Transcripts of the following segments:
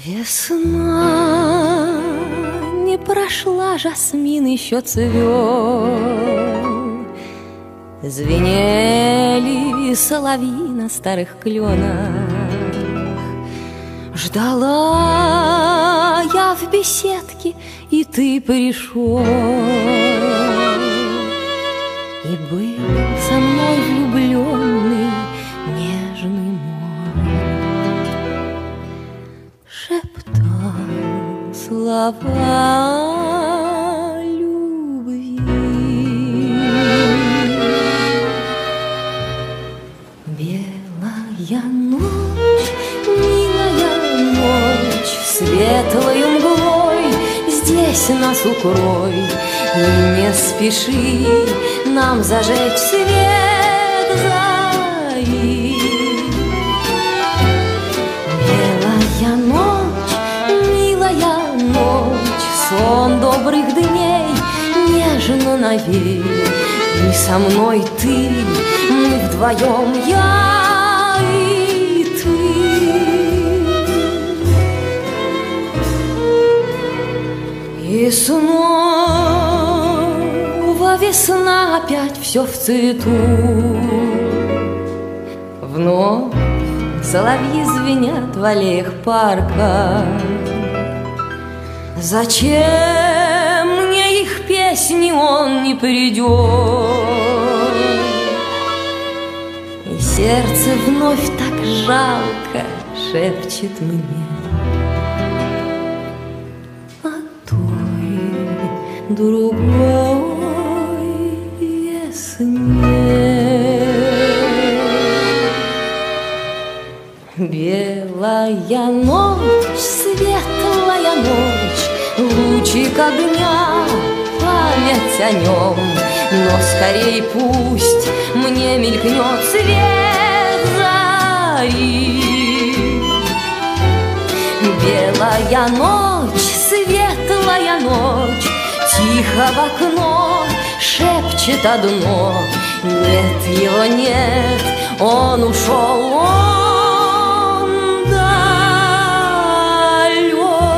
Весна не прошла, жасмин еще цвет, звенели соловьи на старых кленах. Ждала я в беседке, и ты пришел, и был со мной влюбленный нежный мой. Шептал слова любви. Белая ночь, милая ночь, светлою мглой здесь нас укрой, и не спеши нам зажечь свет зари. Белая ночь, милая ночь, сон добрых дней нежно навей, и со мной ты, мы вдвоем, я и ты. И снова весна, опять все в цвету. Вновь соловьи звенят в аллеях парка. Зачем мне их песни, он не придет? И сердце вновь так жалко шепчет мне о той другой весне. Белая ночь, светлая ночь, лучик огня, память о нем. Но скорей пусть мне мелькнет свет зари. Белая ночь, светлая ночь, тихо в окно шепчет одно: нет, его нет, он ушел, он далек.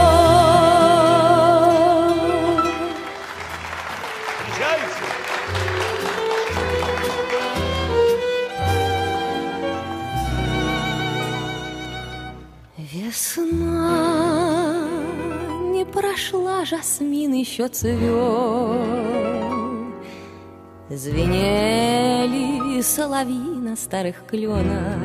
Весна не прошла, жасмин еще цвет, звенели соловьи на старых кленах.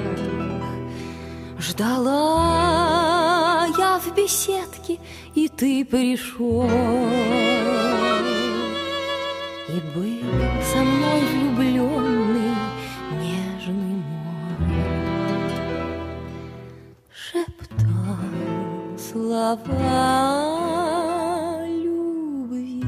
Ждала я в беседке, и ты пришел, и был со мной влюбленный нежный мой. Шептал слова любви.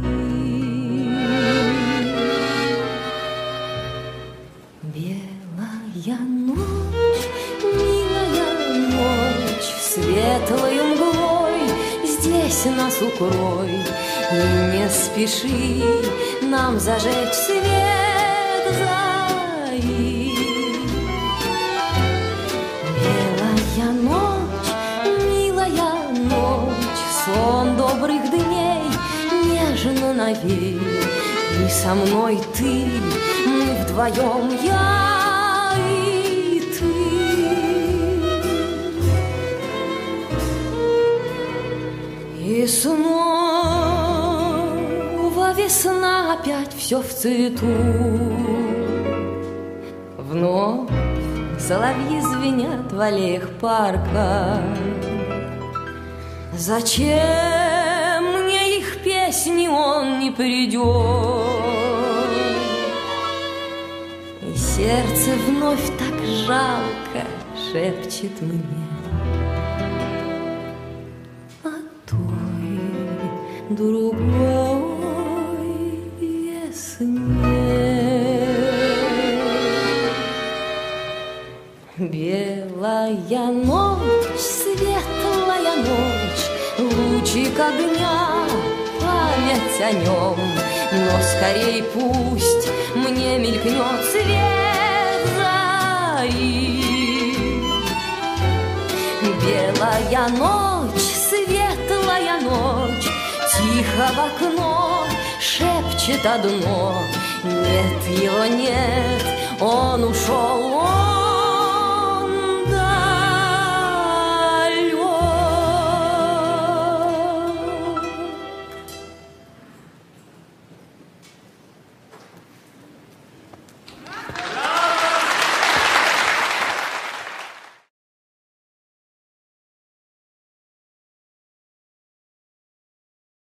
Белая ночь, милая ночь, светлою мглой здесь нас укрой, и не спеши нам зажечь свет зари. Белая ночь, милая ночь, сон добрых дней нежно навей, и со мной ты, мы вдвоем, я и ты. И снова весна, опять все в цвету. Вновь соловьи звенят в аллеях парка. Зачем мне их песни, он не придет? И сердце вновь так жалко шепчет мне о той другой весне. Белая ночь, светлая ночь, лучик огня, память о нем. Но скорей пусть мне мелькнет свет зари. Белая ночь, Птичка в окно шепчет одно: нет, его нет, он ушел,